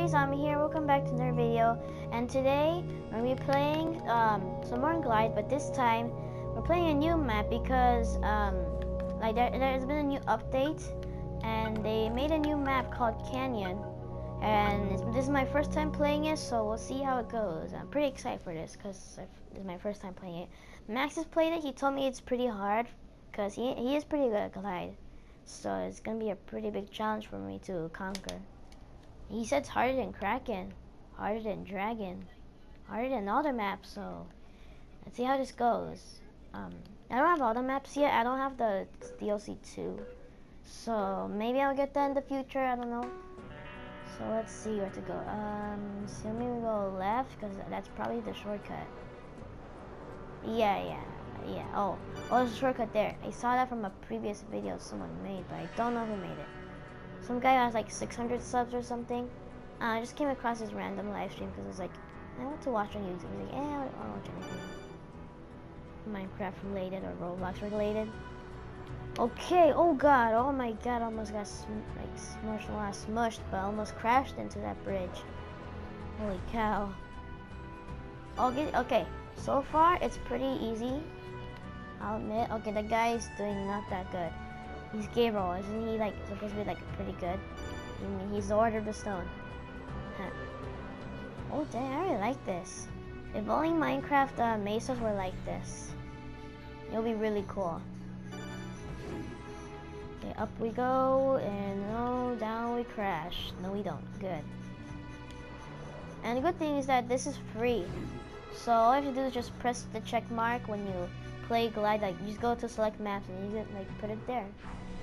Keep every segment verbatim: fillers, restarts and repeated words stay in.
guys, I'm here. Welcome back to another video. And today we're gonna be playing um, some more Glide, but this time we're playing a new map because um, like there, there's been a new update, and they made a new map called Canyon. And it's, this is my first time playing it, so we'll see how it goes. I'm pretty excited for this because this is my first time playing it. Max has played it. He told me it's pretty hard because he he is pretty good at Glide, so it's gonna be a pretty big challenge for me to conquer. He said it's harder than Kraken, harder than Dragon, harder than all the maps, so let's see how this goes. Um, I don't have all the maps yet. I don't have the D L C two, so maybe I'll get that in the future. I don't know. So let's see where to go. Um, so maybe we go left because that's probably the shortcut. Yeah, yeah, yeah. Oh, oh, there's a shortcut there. I saw that from a previous video someone made, but I don't know who made it. Some guy has like six hundred subs or something. Uh, I just came across his random live stream because it was like, I want to watch on YouTube. I was like, eh, I don't watch anything Minecraft related or Roblox related. Okay, oh god, oh my god, I almost got sm like smushed, well, not smushed, but I almost crashed into that bridge. Holy cow. Okay, okay, so far it's pretty easy, I'll admit. Okay, the guy's doing not that good. He's Gabriel, isn't he like supposed to be like pretty good? I mean, he's the Order of the Stone. Huh. Oh dang, I really like this. If only Minecraft uh, mesas were like this, it'll be really cool. Okay, up we go, and no, down we crash. No, we don't. Good. And the good thing is that this is free. So all you have to do is just press the check mark when you play Glide. Like, you just go to select maps and you just like put it there.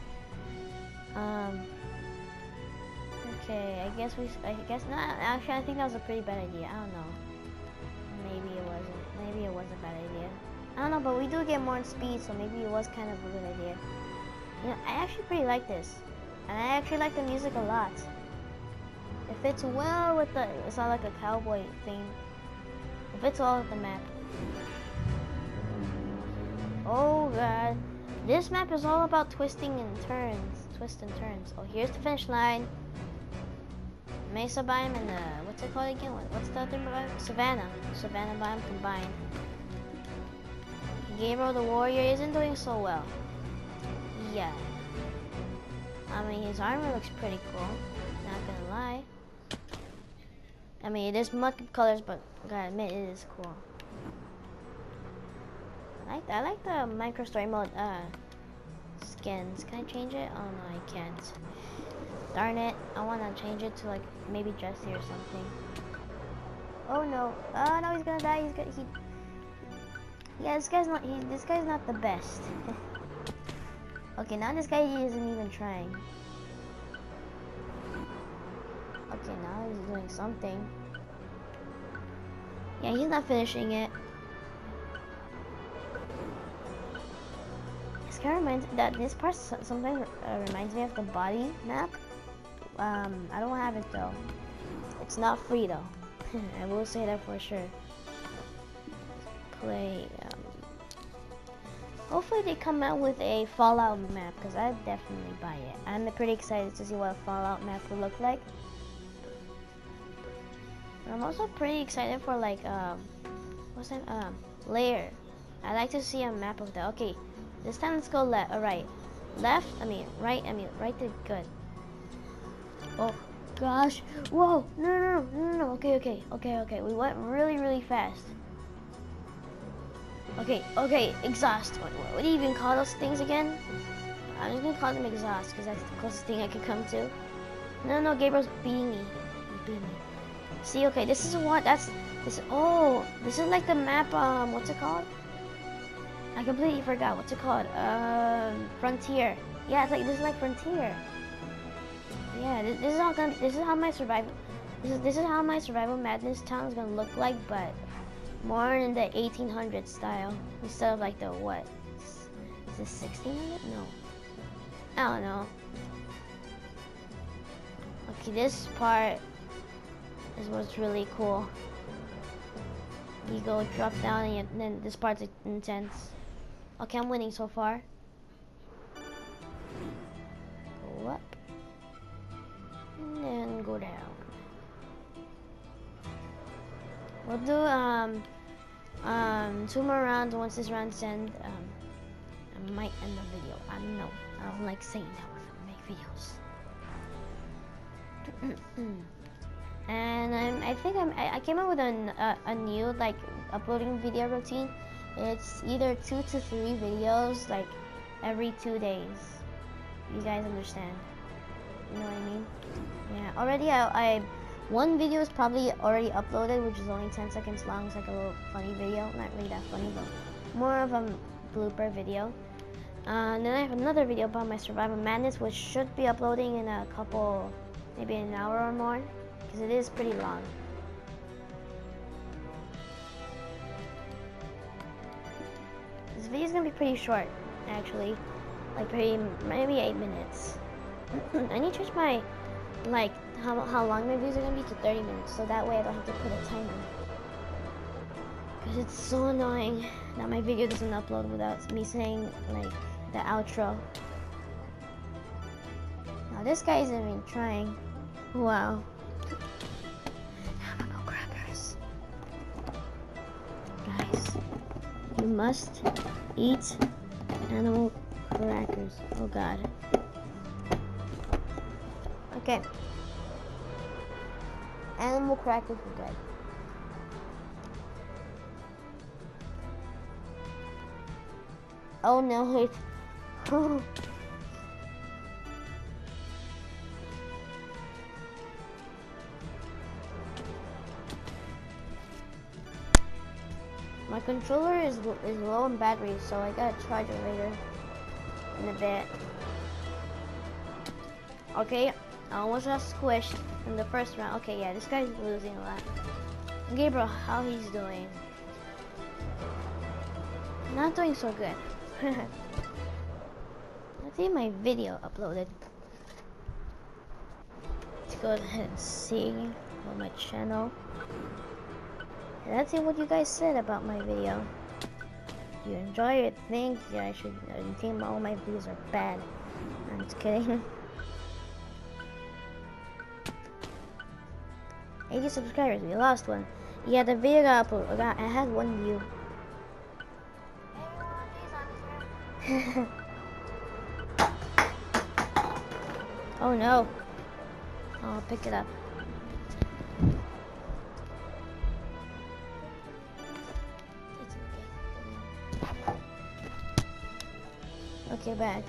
Um. Okay, I guess we. I guess not. Actually, I think that was a pretty bad idea. I don't know. Maybe it wasn't. Maybe it was a bad idea. I don't know, but we do get more speed, so maybe it was kind of a good idea. You know, I actually pretty like this, and I actually like the music a lot. It fits well with the. It's not like a cowboy thing. It fits well with the map. Oh god, this map is all about twisting and turns, twists and turns. Oh, here's the finish line. Mesa biome and the what's it called again? What, what's the other biome? Savannah. Savannah biome combined. Gabriel the warrior isn't doing so well. Yeah. I mean, his armor looks pretty cool. Not gonna lie. I mean, it is mud colors, but I gotta admit, it is cool. I like, I like the micro story mode uh, skins. Can I change it? Oh no, I can't. Darn it! I wanna change it to like maybe Jesse or something. Oh no! Oh no, he's gonna die. He's gonna he. Yeah, this guy's not. He, this guy's not the best. Okay, now this guy he isn't even trying. Okay, now he's doing something. Yeah, he's not finishing it. This kind of reminds that this part sometimes uh, reminds me of the body map. Um, I don't have it though. It's not free though. I will say that for sure. Play. Um, Hopefully they come out with a Fallout map, because I'd definitely buy it. I'm pretty excited to see what a Fallout map will look like. I'm also pretty excited for like, um, what's that, um, Lair. I'd like to see a map of that. Okay, this time let's go left, uh, right. Left, I mean, right, I mean, right there, good. Oh, gosh, whoa, no, no, no, no, no, no, okay, okay, okay, okay, we went really, really fast. Okay, okay, exhaust. What, what do you even call those things again? I'm just gonna call them exhaust because that's the closest thing I could come to. No, no, Gabriel's beating me. He's beating me. See, okay, this is what, that's, this, oh, this is like the map, um, what's it called? I completely forgot, what's it called? Um, Frontier. Yeah, it's like, this is like Frontier. Yeah, this, this is how gonna, this is how my survival, this is, this is how my survival madness town is gonna look like, but more in the eighteen hundreds style instead of like the what? Is this sixteen hundred? No. I don't know. Okay, this part is what's really cool. You go drop down and, you, and then this part's intense. Okay, I'm winning so far. Go up and then go down. We'll do um um two more rounds. Once this round's end, um I might end the video. I don't know. I don't like saying that when I make videos. And I'm, I think I'm, I I came up with a, a, a new like uploading video routine. It's either two to three videos like every two days. You guys understand? You know what I mean? Yeah. Already, I, I one video is probably already uploaded, which is only ten seconds long. It's like a little funny video. Not really that funny, but more of a blooper video. Uh, and then I have another video about my survival madness, which should be uploading in a couple, maybe an hour or more, because it is pretty long. This video is gonna be pretty short, actually, like pretty, maybe eight minutes. I need to change my, like, how, how long my videos are gonna be to thirty minutes, so that way I don't have to put a timer. Because it's so annoying that my video doesn't upload without me saying, like, the outro. Now this guy isn't even trying. Wow. Animal crackers. Guys, you must eat animal crackers. Oh god. Okay. Animal crackers are good. Oh no, it's my controller is is low on battery, so I gotta charge it later in a bit. Okay, I almost got squished in the first round. Okay, yeah, this guy's losing a lot. Gabriel, how he's doing? Not doing so good. Let's see my video uploaded. Let's go ahead and see on my channel. And let's see what you guys said about my video. Do you enjoy it? Think yeah, I should uh, you think all my videos are bad? I'm just kidding. eighty subscribers, we lost one. Yeah, the video got uploaded. I, got, I had one view. Oh no. I'll pick it up. Okay, back.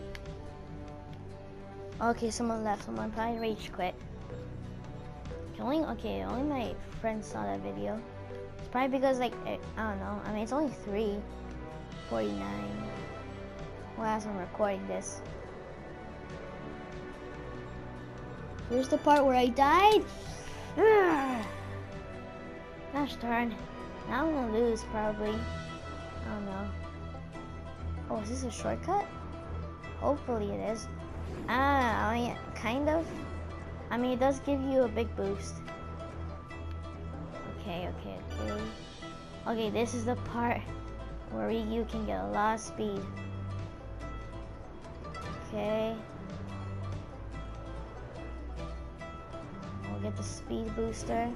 Okay, someone left. Someone probably rage quit. Only okay, only my friends saw that video. It's probably because like I don't know. I mean, it's only three forty-nine. Well, as I'm recording this. Here's the part where I died. Gosh darn. Now I'm gonna lose probably. I don't know. Oh, is this a shortcut? Hopefully it is. Ah, I mean, kind of. I mean, it does give you a big boost. Okay, okay, okay. Okay, this is the part where you can get a lot of speed. Okay. We'll get the speed booster.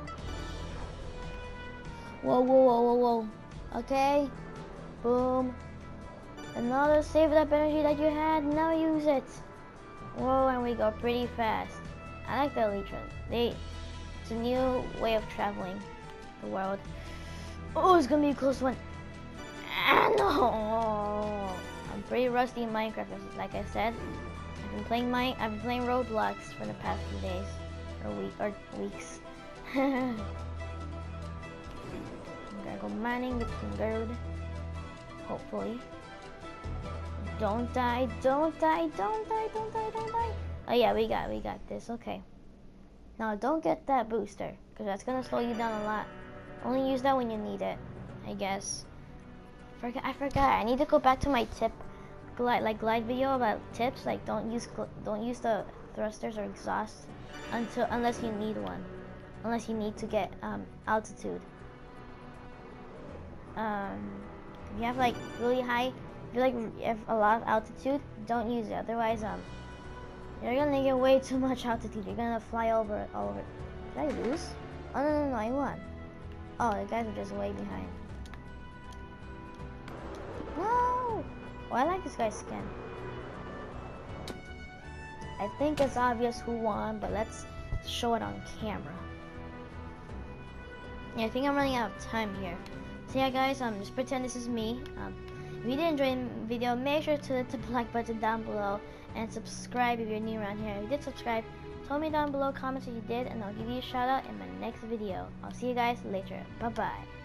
Whoa, whoa, whoa, whoa, whoa. Okay. Boom. Another save up energy that you had. Now use it. Whoa, and we go pretty fast. I like the Elytra. They, it's a new way of traveling the world. Oh, it's gonna be a close one. Ah, no. I'm pretty rusty in Minecraft, like I said. I've been playing my, I've been playing Roblox for the past few days, or week, or weeks. I'm gonna go mining with some gold, hopefully. Don't die, don't die, don't die, don't die, don't die. Oh yeah, we got, we got this. Okay. Now don't get that booster, because that's gonna slow you down a lot. Only use that when you need it, I guess. Forgot, I forgot. I need to go back to my tip, glide, like glide video about tips. Like don't use, don't use the thrusters or exhaust until unless you need one, unless you need to get um, altitude. Um, if you have like really high, if you like if a lot of altitude, don't use it. Otherwise, um, you're gonna get way too much altitude. You're gonna fly over it all over. Did I lose? Oh no no no! I won. Oh, the guys are just way behind. No! Oh, I like this guy's skin. I think it's obvious who won, but let's show it on camera. Yeah, I think I'm running out of time here. So yeah, guys, um, just pretend this is me. Um, if you did enjoy the video, make sure to hit the like button down below and subscribe if you're new around here. If you did subscribe, tell me down below, comments if you did, and I'll give you a shout out in my next video. I'll see you guys later. Bye bye.